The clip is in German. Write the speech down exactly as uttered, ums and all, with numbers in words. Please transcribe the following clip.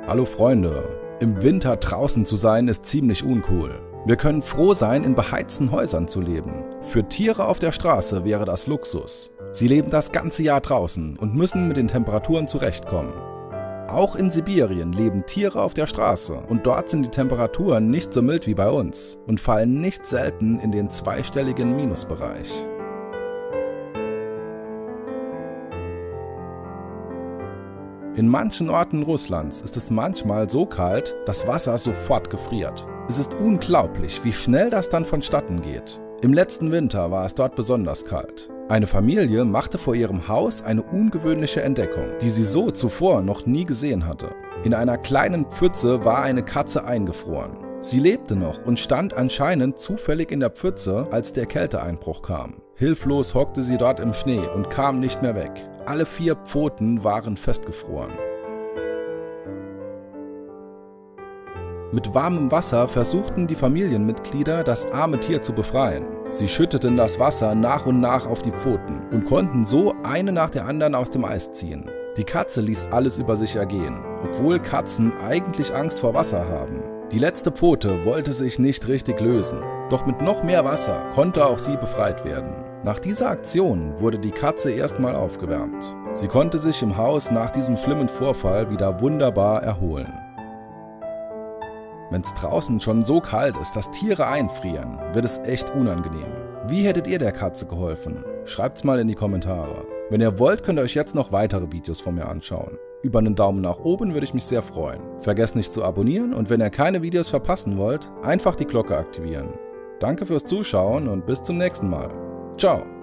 Hallo Freunde, im Winter draußen zu sein ist ziemlich uncool. Wir können froh sein, in beheizten Häusern zu leben. Für Tiere auf der Straße wäre das Luxus. Sie leben das ganze Jahr draußen und müssen mit den Temperaturen zurechtkommen. Auch in Sibirien leben Tiere auf der Straße und dort sind die Temperaturen nicht so mild wie bei uns und fallen nicht selten in den zweistelligen Minusbereich. In manchen Orten Russlands ist es manchmal so kalt, dass Wasser sofort gefriert. Es ist unglaublich, wie schnell das dann vonstatten geht. Im letzten Winter war es dort besonders kalt. Eine Familie machte vor ihrem Haus eine ungewöhnliche Entdeckung, die sie so zuvor noch nie gesehen hatte. In einer kleinen Pfütze war eine Katze eingefroren. Sie lebte noch und stand anscheinend zufällig in der Pfütze, als der Kälteeinbruch kam. Hilflos hockte sie dort im Schnee und kam nicht mehr weg. Alle vier Pfoten waren festgefroren. Mit warmem Wasser versuchten die Familienmitglieder, das arme Tier zu befreien. Sie schütteten das Wasser nach und nach auf die Pfoten und konnten so eine nach der anderen aus dem Eis ziehen. Die Katze ließ alles über sich ergehen, obwohl Katzen eigentlich Angst vor Wasser haben. Die letzte Pfote wollte sich nicht richtig lösen, doch mit noch mehr Wasser konnte auch sie befreit werden. Nach dieser Aktion wurde die Katze erstmal aufgewärmt. Sie konnte sich im Haus nach diesem schlimmen Vorfall wieder wunderbar erholen. Wenn es draußen schon so kalt ist, dass Tiere einfrieren, wird es echt unangenehm. Wie hättet ihr der Katze geholfen? Schreibt's mal in die Kommentare. Wenn ihr wollt, könnt ihr euch jetzt noch weitere Videos von mir anschauen. Über einen Daumen nach oben würde ich mich sehr freuen. Vergesst nicht zu abonnieren und wenn ihr keine Videos verpassen wollt, einfach die Glocke aktivieren. Danke fürs Zuschauen und bis zum nächsten Mal. Ciao!